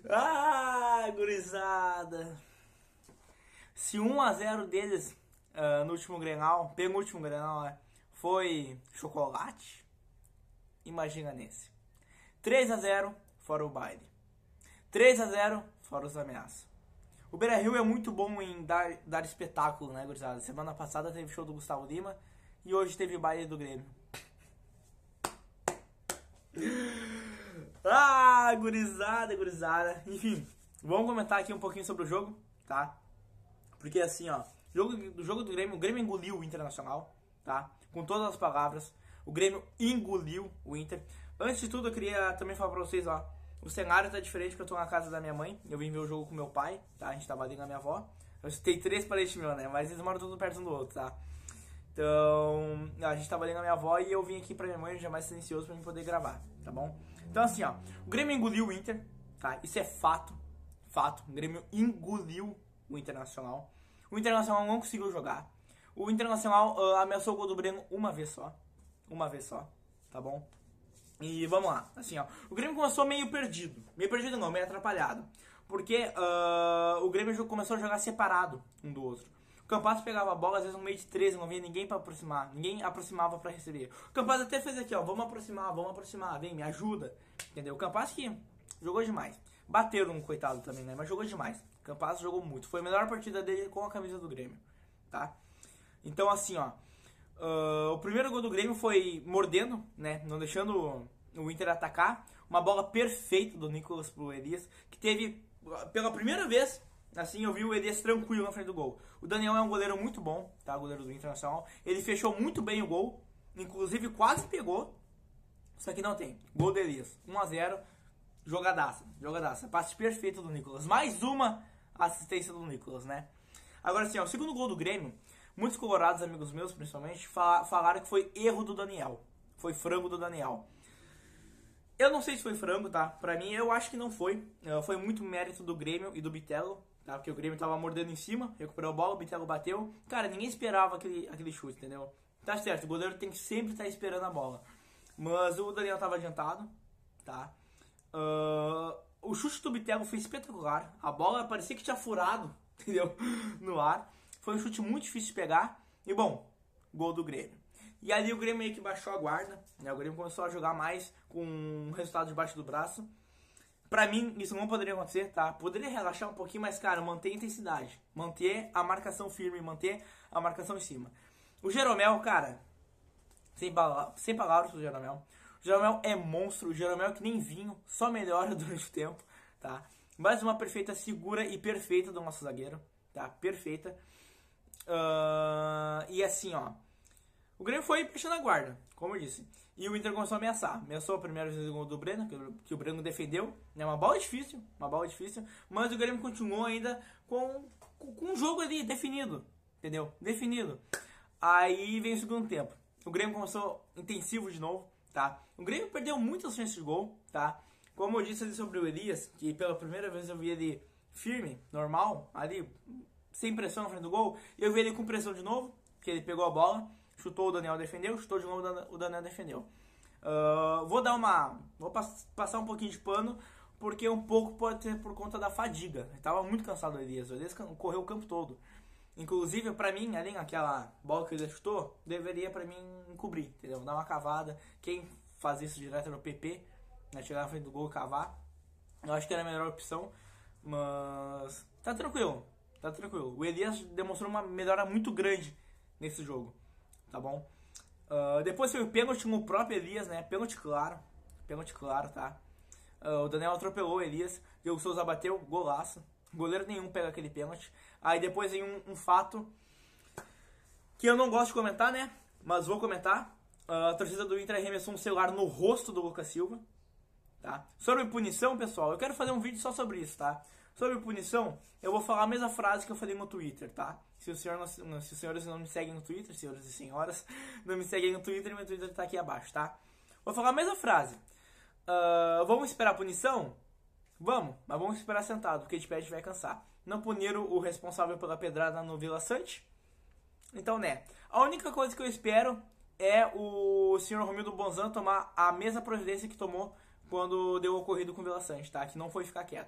Ah, gurizada. Se 1 a 0 deles no último Grenal, penúltimo Grenal, foi chocolate, imagina nesse. 3 a 0 fora o baile. 3 a 0 fora os ameaças. O Beira-Rio é muito bom em dar espetáculo, né, gurizada? Semana passada teve show do Gustavo Lima e hoje teve baile do Grêmio. Ah, gurizada. Enfim, vamos comentar aqui um pouquinho sobre o jogo, tá? Porque assim, ó, o jogo do Grêmio, o Grêmio engoliu o Internacional, tá? Com todas as palavras, o Grêmio engoliu o Inter. Antes de tudo, eu queria também falar pra vocês, ó, o cenário tá diferente porque eu tô na casa da minha mãe. Eu vim ver o jogo com meu pai, tá? A gente tava ali com a minha avó. Eu citei 3 parentes meus, né? Mas eles moram tudo perto um do outro, tá? Então, a gente tava ali com a minha avó e eu vim aqui pra minha mãe já mais silencioso pra mim poder gravar, tá bom? Então assim, ó, o Grêmio engoliu o Inter, tá? Isso é fato, o Grêmio engoliu o Internacional. O Internacional não conseguiu jogar. O Internacional ameaçou o gol do Breno uma vez só, tá bom? E vamos lá, assim, ó, o Grêmio começou meio perdido não, meio atrapalhado, porque o Grêmio começou a jogar separado um do outro. O Campazzo pegava a bola, às vezes no meio de 13, não vinha ninguém pra aproximar. Ninguém aproximava pra receber. O Campazzo até fez aqui, ó, vamos aproximar, vem, me ajuda. Entendeu? O Campazzo que jogou demais. Bateram um coitado também, né? Mas jogou demais. O Campazzo jogou muito. Foi a melhor partida dele com a camisa do Grêmio, tá? Então, assim, ó, o primeiro gol do Grêmio foi mordendo, né? Não deixando o Inter atacar. Uma bola perfeita do Nicolas pro Elias, que teve, pela primeira vez, assim, eu vi o Elias tranquilo na frente do gol. O Daniel é um goleiro muito bom, tá? Goleiro do Internacional. Ele fechou muito bem o gol. Inclusive quase pegou. Só que não tem. Gol do Elias. 1 a 0. Jogadaça. Passe perfeito do Nicolas. Mais uma assistência do Nicolas, né? Agora assim, ó, o segundo gol do Grêmio, muitos colorados, amigos meus principalmente, falaram que foi erro do Daniel. Foi frango do Daniel. Eu não sei se foi frango, tá? Pra mim, eu acho que não foi. Foi muito mérito do Grêmio e do Bitelo, tá? Porque o Grêmio tava mordendo em cima, recuperou a bola, o Bitelo bateu. Cara, ninguém esperava aquele chute, entendeu? Tá certo, o goleiro tem que sempre estar esperando a bola. Mas o Daniel tava adiantado, tá? O chute do Bitelo foi espetacular. A bola parecia que tinha furado, entendeu? No ar. Foi um chute muito difícil de pegar. E bom, gol do Grêmio. E ali o Grêmio meio que baixou a guarda, né? O Grêmio começou a jogar mais com um resultado debaixo do braço. Pra mim, isso não poderia acontecer, tá? Poderia relaxar um pouquinho, mas, cara, manter a intensidade. Manter a marcação firme, manter a marcação em cima. O Jeromel, cara, sem palavras pro Jeromel. O Jeromel é monstro, o Jeromel é que nem vinho, só melhora durante o tempo, tá? Mais uma perfeita, segura e perfeita do nosso zagueiro, tá? Perfeita. E assim, ó, o Grêmio foi fechando a guarda, como eu disse. E o Inter começou a ameaçar. Ameaçou a primeira vez o gol do Breno, que o Breno defendeu. É uma bola difícil. Mas o Grêmio continuou ainda com um jogo ali definido. Entendeu? Definido. Aí vem o segundo tempo. O Grêmio começou intensivo de novo, tá? O Grêmio perdeu muitas chances de gol, tá? Como eu disse ali sobre o Elias, que pela primeira vez eu vi ele firme, normal, ali, sem pressão na frente do gol. E eu vi ele com pressão de novo, que ele pegou a bola. Chutou, o Daniel defendeu, chutou de novo, o Daniel defendeu. Vou passar um pouquinho de pano, porque um pouco pode ser por conta da fadiga. Ele tava muito cansado o Elias correu o campo todo. Inclusive, pra mim, além daquela bola que ele chutou, deveria pra mim cobrir, entendeu? Dar uma cavada. Quem faz isso direto era o PP, né? Chegar na frente do gol e cavar. Eu acho que era a melhor opção, mas tá tranquilo. O Elias demonstrou uma melhora muito grande nesse jogo. Tá bom? Depois foi o pênalti no próprio Elias, né? Pênalti claro, tá? O Daniel atropelou o Elias, e o Souza bateu, golaço. Goleiro nenhum pega aquele pênalti. Aí depois vem um fato que eu não gosto de comentar, né? Mas vou comentar. A torcida do Inter arremessou um celular no rosto do Lucas Silva, tá? Sobre punição, pessoal, eu quero fazer um vídeo só sobre isso, tá? Sobre punição, eu vou falar a mesma frase que eu falei no Twitter, tá? Se os senhores não me seguem no Twitter, senhores e senhoras, não me seguem no Twitter, meu Twitter tá aqui abaixo, tá? Vou falar a mesma frase. Vamos esperar a punição? Vamos, mas vamos esperar sentado, porque de pé a gente vai cansar. Não puniram o responsável pela pedrada no Vila Sante? Então, né? A única coisa que eu espero é o senhor Romildo Bonzan tomar a mesma providência que tomou quando deu o ocorrido com o Vila Sante, tá? Que não foi ficar quieto.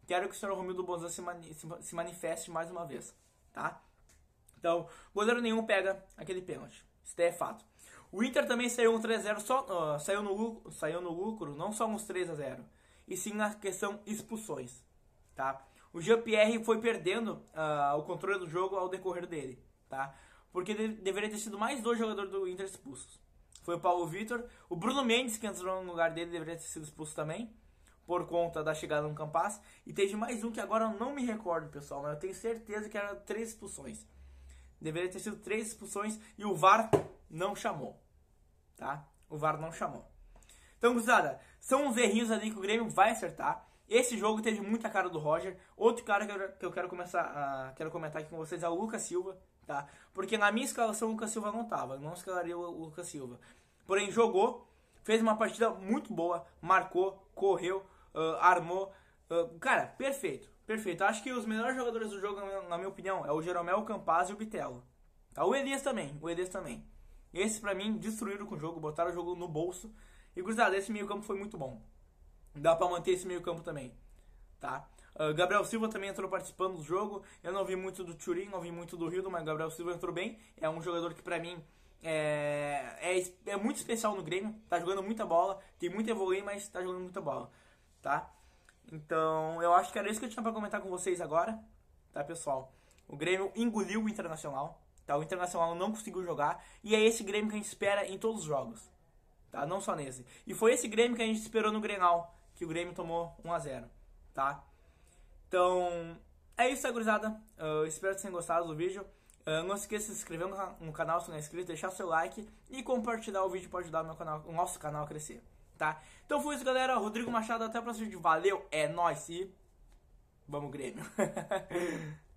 quero que o senhor Romildo Bolzan se manifeste mais uma vez, tá? Então, goleiro nenhum pega aquele pênalti. Isso daí é fato. O Inter também saiu um 3-0, saiu no lucro, não só uns 3-0, e sim na questão expulsões, tá? O Jean-Pierre foi perdendo o controle do jogo ao decorrer dele, tá? Porque deveria ter sido mais 2 jogadores do Inter expulsos. Foi o Paulo Vitor, o Bruno Mendes, que entrou no lugar dele, deveria ter sido expulso também, por conta da chegada no Campas. E teve mais um que agora eu não me recordo, pessoal, mas eu tenho certeza que era 3 expulsões. Deveria ter sido 3 expulsões e o VAR não chamou, tá? O VAR não chamou. Então, gurizada, são uns errinhos ali que o Grêmio vai acertar. Esse jogo teve muita cara do Roger. Outro cara que eu quero comentar aqui com vocês é o Lucas Silva, tá? Porque na minha escalação o Lucas Silva não tava. Eu não escalaria o Lucas Silva. Porém, jogou, fez uma partida muito boa, marcou, correu, armou. Cara, perfeito, perfeito. Acho que os melhores jogadores do jogo, na minha opinião, é o Jeromel, o Campas e o Bitelo. Tá? O Elias também. Esses pra mim destruíram com o jogo, botaram o jogo no bolso. E, gurizada, esse meio campo foi muito bom. Dá pra manter esse meio campo também, tá? Gabriel Silva também entrou participando do jogo. Eu não vi muito do Thurin, não vi muito do Rildo, mas o Gabriel Silva entrou bem. É um jogador que pra mim é muito especial no Grêmio. Tá jogando muita bola, tem muito a evoluir, mas tá jogando muita bola, tá? Então, eu acho que era isso que eu tinha pra comentar com vocês agora, tá, pessoal? O Grêmio engoliu o Internacional, tá? O Internacional não conseguiu jogar. E é esse Grêmio que a gente espera em todos os jogos, tá? Não só nesse. E foi esse Grêmio que a gente esperou no Grenal, que o Grêmio tomou 1-0, tá? Então, é isso, gurizada. Espero que tenham gostado do vídeo. Não se esqueça de se inscrever no canal se não é inscrito, deixar seu like e compartilhar o vídeo para ajudar o nosso canal a crescer, tá? Então foi isso, galera. Rodrigo Machado, até o próximo vídeo. Valeu, é nóis e vamos, Grêmio!